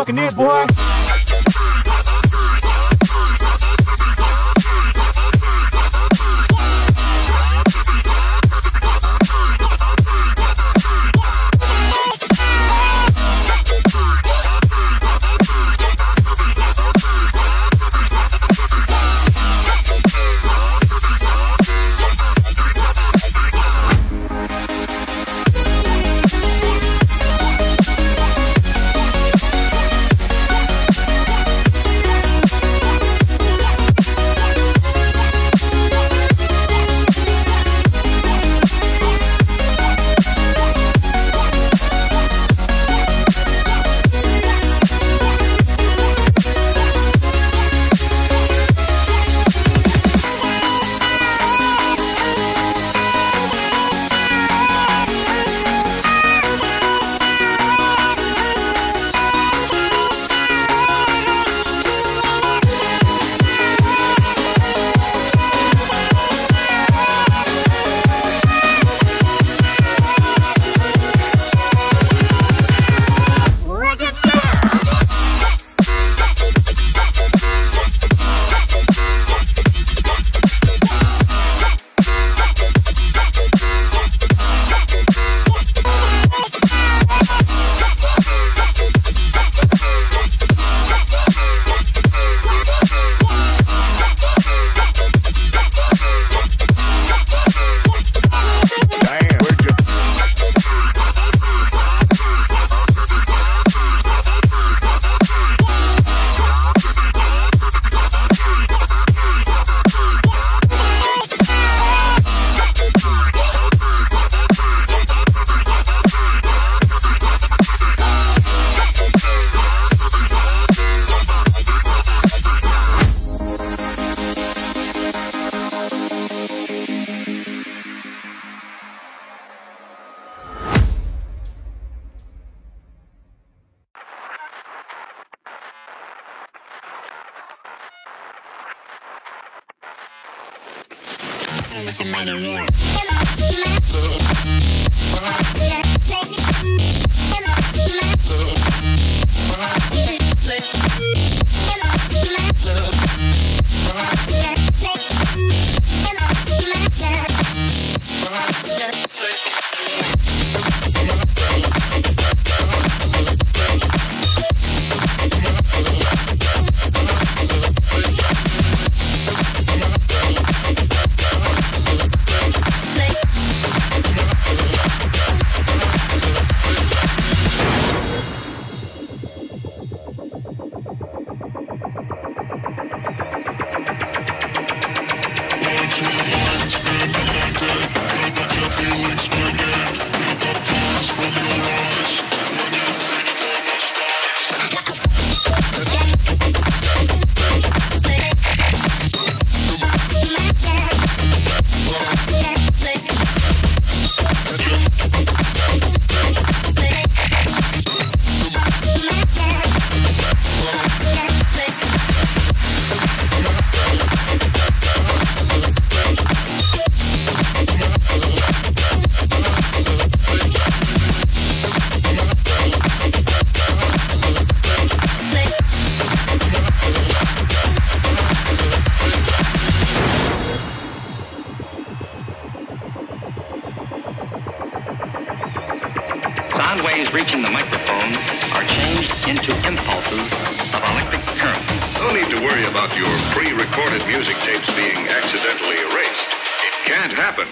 fucking it, boy. Reaching the microphone are changed into impulses of electric current. No need to worry about your pre-recorded music tapes being accidentally erased. It can't happen.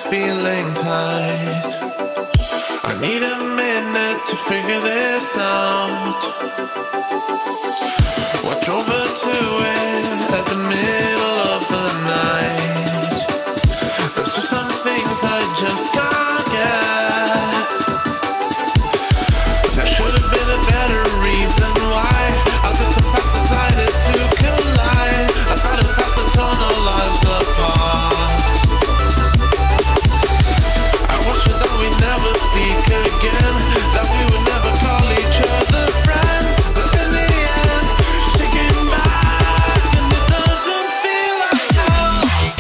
feeling tight. I need a minute to figure this out. What drove her to it at the middle of the night? There's just some things I just can't get. There should have been a better reason why our distant paths decided to collide. I thought it passed the tunnel lives apart. I wish that we'd never speak again, that we would never call each other friends. But in the end, she came back and it doesn't feel like hell.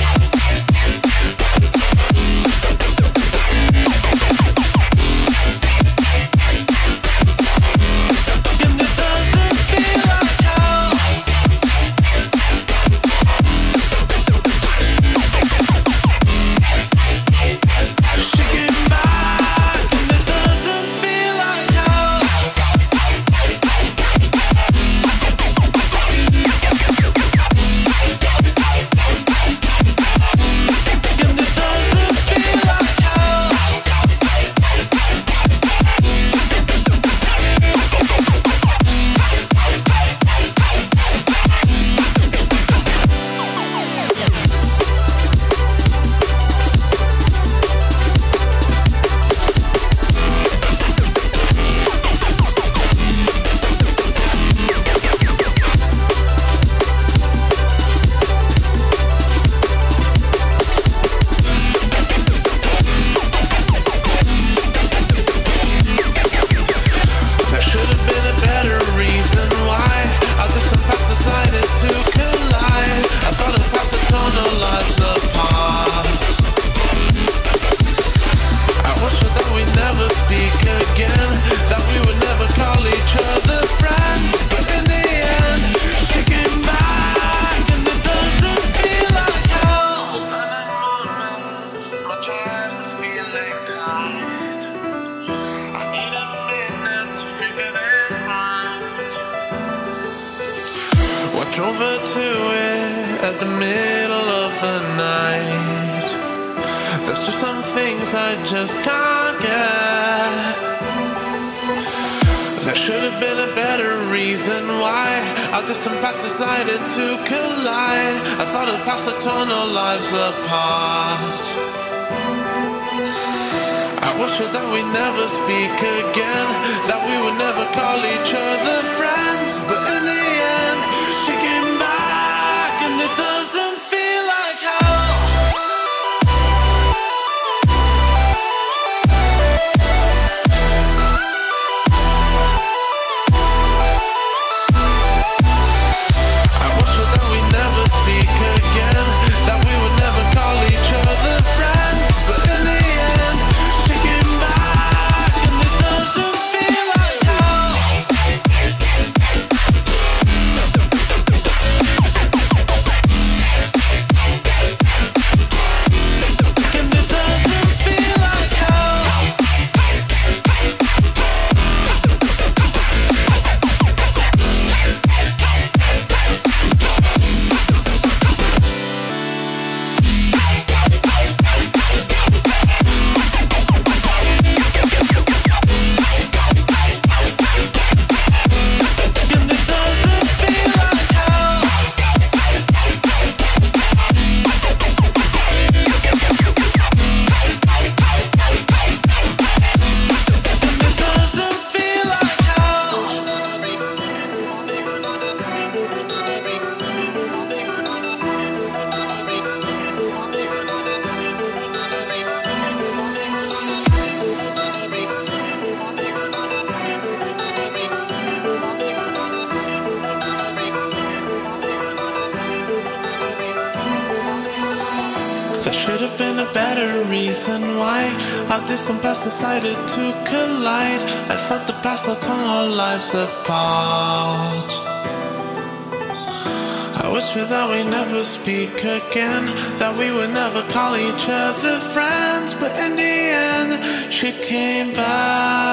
And it doesn't feel like hell. She came back and it doesn't feel like hell. And it doesn't feel like hell. There should have been a better reason why our distant paths decided to collide. I thought it passed the tunnel lives apart. I wish that we'd never speak again, that we would never call each other friends. But in the end, she came back and it doesn't feel like hell. My chest is feeling tight. I need a minute to figure this out. What drove her to it at the middle of the night? There's just some things I just can't get. There should have been a better reason why our distant paths decided to collide. I thought it passed the tunnel lives apart. I wish that we'd never speak again, that we would never call each other friends. But in the end, she came back and it doesn't feel like hell. I wish that we'd never speak again, that we would never call each other friends. But in the end, she came back and it doesn't feel like hell. And it doesn't feel like hell. And it doesn't feel like hell. And it doesn't feel like hell. There should have been a better reason why our distant paths decided to collide. I thought the past had torn our lives apart. I wish that we never speak again, that we would never call each other friends. But in the end, she came back.